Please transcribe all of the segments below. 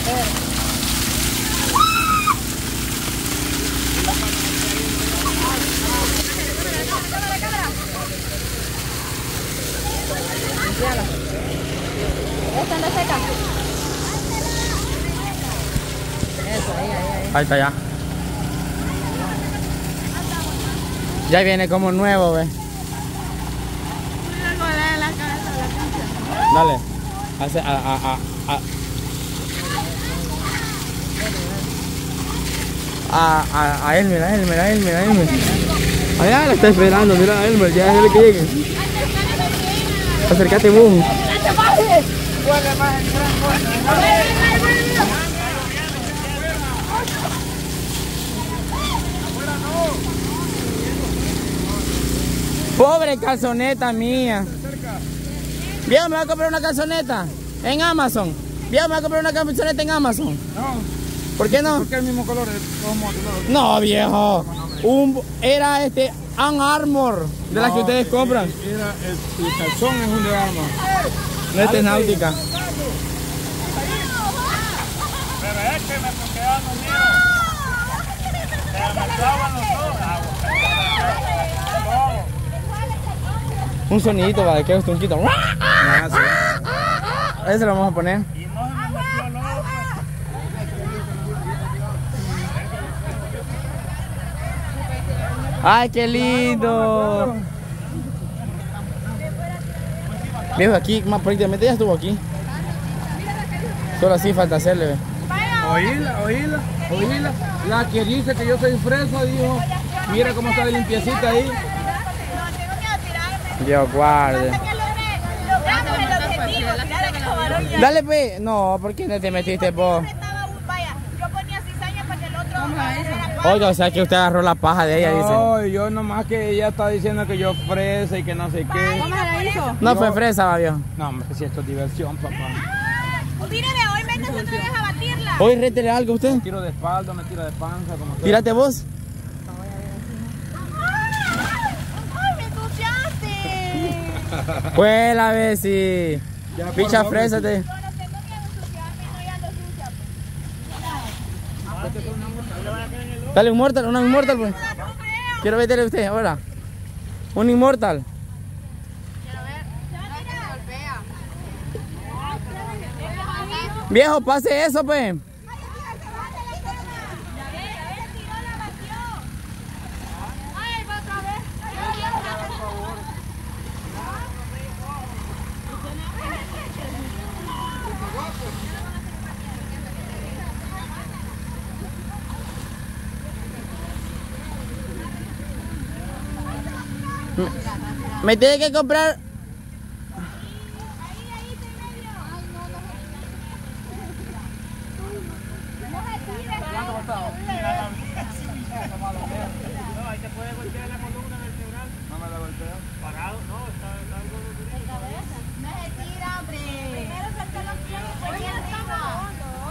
¿Esta anda seca? Eso, Ahí está ya. Ya viene como nuevo, ve. Dale. Hace a Elmer. Allá la está esperando, mira a Elmer, ya déjale que llegue. Acércate vos. Pobre calzoneta mía. Viejo, me va a comprar una calzoneta en Amazon. Viejo, me va a comprar una calzoneta en Amazon. No. ¿Por qué no? Porque es el mismo color. No, viejo. Era Under Armour, de las que ustedes compran. El calzón es un de Armour. No, esta es náutica. Pero es que me quedaban los míos. Se me clavan los dos. Un sonidito, va, de que es un quito. Ese lo vamos a poner. Y no se me metió el otro. Ay, qué lindo. Viejo, aquí, más prácticamente ya estuvo aquí. Solo así falta hacerle, ve. Oíla. La que dice que yo soy fresa, dijo. Mira cómo está de limpiecita ahí. Dios guarde. Dale, pe. No, ¿por qué no te metiste vos? Oiga, o sea que usted agarró la paja de ella, dice. No, yo nomás que ella está diciendo que yo fresa y que no sé qué. ¿Cómo la hizo? No fue fresa, va, viejo. No, hombre, si esto es diversión, papá. Tírale, hoy métase otra vez a batirla. Hoy rétele algo usted. Me tiro de espalda, me tiro de panza, como todo. Tírate vos. ¡Ay, me ensuciaste! Pues la vez si. Ya, por Picha favor, frésate. No tengo miedo de ensuciarme, no ya ando sucia. Dale un mortal, una inmortal, pues. Quiero meterle a usted ahora. Un inmortal. Quiero ver. No, es que se golpea. Viejo, pase eso, pues. Me tiene que comprar. No, ahí te puede golpear la columna vertebral. No me la golpeo. Parado, no, está algo de No se tira, hombre. Primero salta los pies y después viene arriba.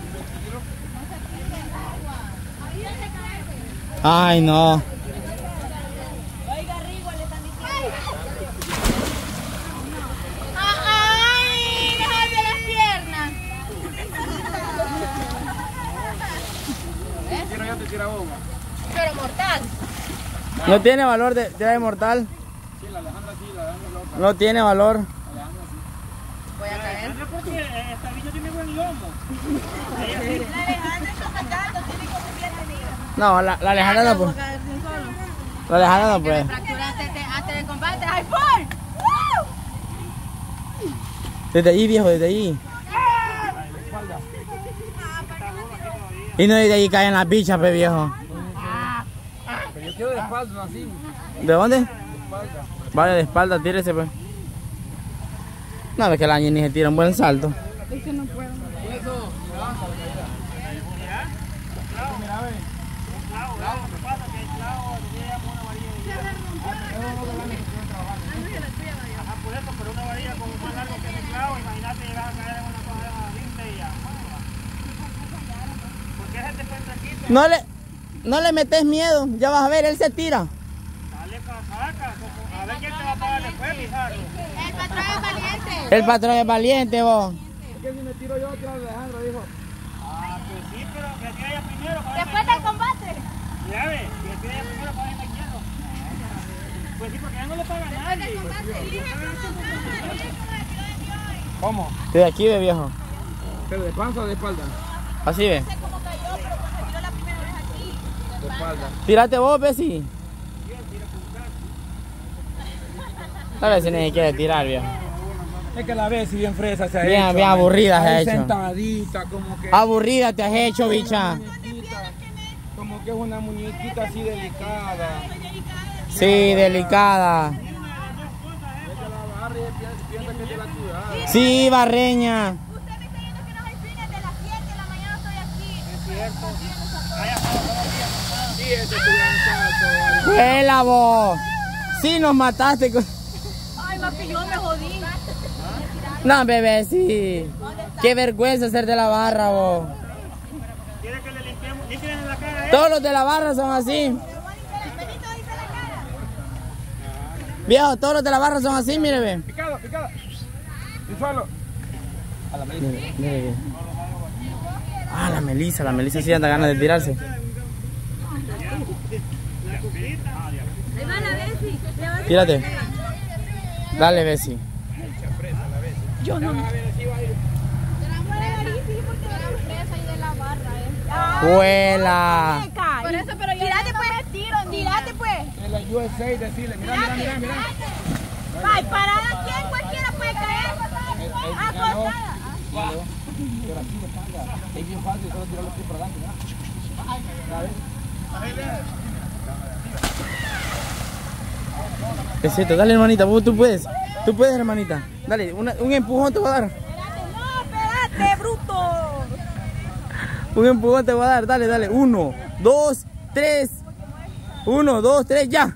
Ay, no. Oiga, Rigo, le están diciendo. ¡Ay! ¡Déjame las piernas! Tiro yo, te tira vos. Pero mortal. No tiene valor de mortal. Sí, la Alejandra sí, la Alejandra loca. No tiene valor. Alejandra sí. Voy a caer. No es porque esta niña tiene buen lomo. La Alejandra está sacando, tiene como 7 libras. No, la Alejandra no puede. La Alejandra no puede. Fracturaste antes del combate. ¡Ay, por! Desde ahí, viejo, desde ahí. Y no desde ahí caen las bichas, pe, viejo. Pero yo quiero de espalda, no así. ¿De dónde? De espalda. Vale, de espalda, tírese, pues. No, es que la niña ni se tira un buen salto. Es que no puedo. Eso, mira, ve. Clavo, ¿qué pasa? Que el clavo llega con una varilla de hierro. Ajá, por eso, pero una varilla como más largo que el clavo, imagínate llegar a caer en una cosa de 20 y ya. ¿Por qué se te encuentra aquí? No le metes miedo, ya vas a ver, él se tira. Dale casaca, a ver quién te va a pagar después, Pizarro. El patrón es valiente. El patrón es valiente, vos. Es que si me tiro yo, otra Alejandro dijo. Después del combate. Ya ve, si el pide primero para el izquierdo. Pues sí, porque ya no le paga a nadie. ¿Cómo? Estoy aquí, ve, viejo. ¿Pero de panza o de espalda? Así, ve. No sé cómo cayó, pero cuando tiró la primera vez aquí. De espalda. Tírate vos, Bessie. A ver si ni quiere tirar, viejo. Es que la ves si bien fresa se ha Bien, hecho. bien aburrida se ha Ahí hecho. sentadita, como que... Aburrida te has hecho, bicha. muñequita, como que es una muñequita así delicada. Sí, delicada. Es que la barra y piensa que es de la ciudad. Sí, barreña. Usted me está diciendo que no hay fines de las 7 de la mañana estoy aquí. Es cierto. Sí, ese estudiante. Fue la voz. Sí, nos mataste. Ay, más que yo me jodí. No, bebé, sí. Qué vergüenza ser de la barra, vos. ¿Quiere que le limpiemos? Límpienle la cara a él. Todos los de la barra son así. Viejo, todos los de la barra son así, mire, ve. Picado, picado. Y suelo. A la Melissa. Mire, mire, ve. Ah, la Melissa sí anda ganas de tirarse. Tírate. Dale, Bessie. Yo no. Vuela. Por eso, pero yo tirate pues, tirate pues. En la USA decirle, mira, mira, mira. Ay, parada aquí en cualquiera puede caer. Acostada. Pero aquí de espalda. Es bien fácil, solo tirar los pies para adelante, ¿no? Besito, dale, hermanita, vos tú puedes. Tú puedes, hermanita. Dale, un empujón te voy a dar. No, espérate, bruto. Un empujón te voy a dar. Dale, dale. 1, 2, 3. 1, 2, 3, ya.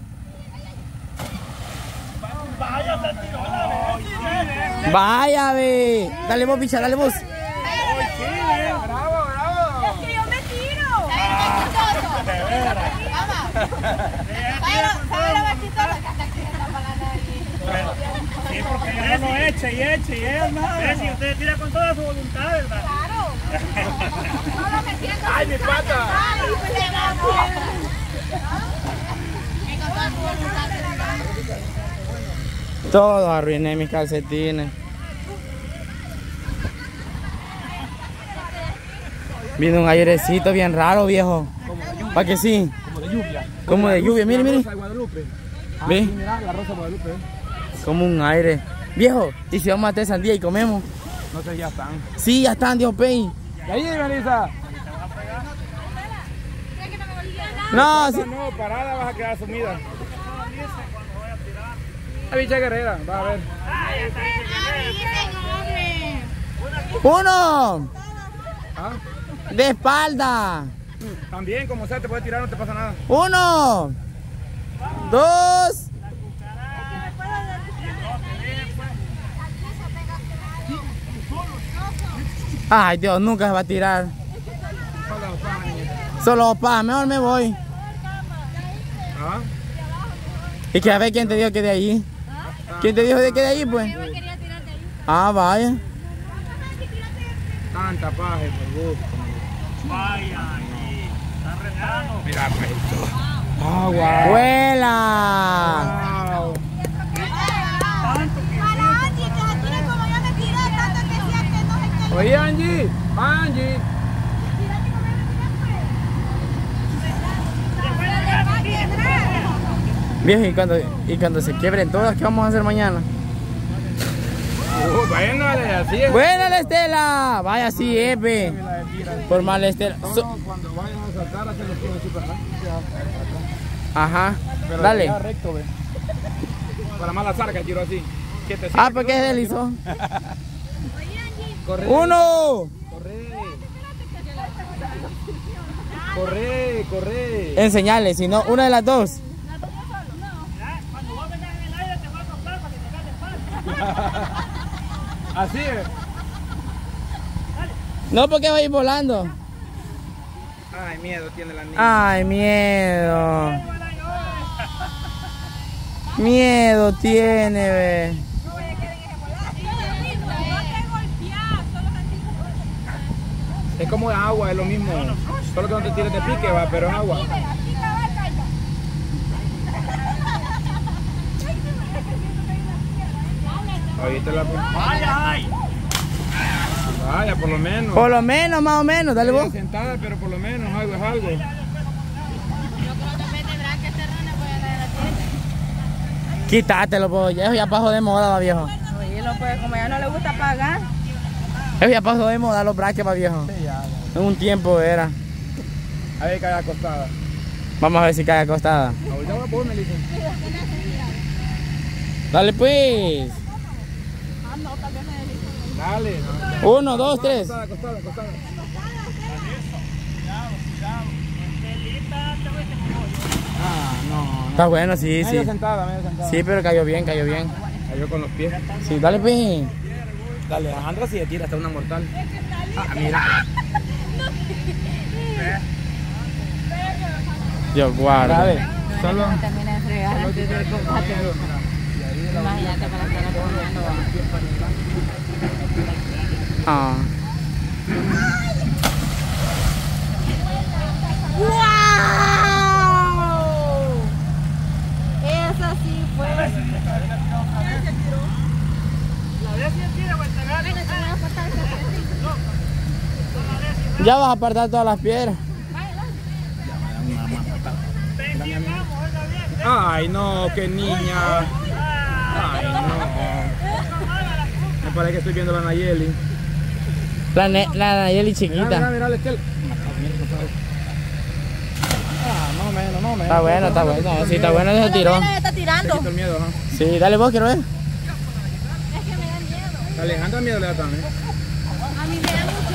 Vaya, ve. Dale vos, bicha, dale vos. Bravo, bravo. Es que yo me tiro. Sí, porque ella no echa y echa y ella nada. Si usted tira con toda su voluntad, ¿verdad? ¡Ay, mi pata! Todo arruiné mis calcetines. Viene un airecito bien raro, viejo. ¿Para que sí? Como de lluvia. Como de lluvia, mire, mire. La rosa de Guadalupe. ¿Ve? Sí, mira, la rosa de Guadalupe. Como un aire. Viejo, ¿y si vamos a hacer sandía y comemos? No sé, ya están. Sí, ya están, Dios Pei. ¿Y ahí, Melissa? No, sí. No, parada vas a quedar sumida. La bicha guerrera, va a ver. 1. ¿Ah? De espalda. También, como sea, te puedes tirar, no te pasa nada. 1, 2. Ay, Dios, nunca se va a tirar. Solo pa, mejor me voy. ¿Ah? Y que a ver quién te dijo que de ahí. ¿Quién te dijo de que de ahí, pues? Ah, vaya. Tanta paja, por gusto. Vaya, está retando. Mira, pues esto. Agua. ¡Vuela! Wow. Oye, Angie. Angie. Viejo, y cuando se quiebren todas, ¿qué vamos a hacer mañana? Bueno, así es. ¡Buena la Estela! Vaya, sí, Epe. Por mal Estela. Cuando vayan a saltar, hacen los pies así para atrás. Ajá. Pero Dale. ya recto, ve. Para mala zarca, tiro así. Ah, porque es deslizó. Corre. 1. Corre, corre. Enseñale, si no, una de las dos. Cuando vos vengas en el aire te va a soplar para que te hagas de espalda. Así es. No, porque va a ir volando. Ay, miedo tiene la niña. Ay, miedo. Miedo tiene, ve. Es como agua, es lo mismo. Solo que no te tires de pique, va, pero es agua. Ahorita la... ¡Vaya, ay! Vaya, por lo menos. Por lo menos, más o menos, dale vos. Sentada, pero por lo menos algo es algo. Yo creo que me tendrá que cerrar, voy a la tienda. Quítatelo, pues, ya ya pasó de moda, va, viejo. Oye, pues, como ya no le gusta pagar. Eso ya pasó de moda los braques, va, viejo. Sí, ya. En un tiempo era. A ver, cae acostada. Vamos a ver si cae acostada. Ahorita voy a poner, Melissa. Dale, pues. Dale. 1, 2, 3. Acostada, acostada, acostada. Ah, no. Está bueno, sí, sí. Medio sentada, medio sentada. Sí, pero cayó bien, cayó bien. Cayó con los pies. Sí, dale, pues. Dale, Alejandra si le tira hasta una mortal. Ah, mira. Dios guarda. Dale. Solo. Termina de fregar antes del combate. Imagínate para estar apoyando. Ah. ¡Wow! Esa sí fue. La vez si tira, pues te gana. Ya vas a apartar todas las piedras. Ay, no, qué niña. Ay, no. Me parece que estoy viendo la Nayeli. La Nayeli Mira, chiquita. mira, la Estel. Ah, más o menos, más o menos. Está bueno, está bueno. Sí, está bueno ese tirón. Está tirando. Quito el miedo, ¿no? Sí, dale vos, quiero ver. Es que me da miedo. A Alejandra miedo le da también. A mí me da mucho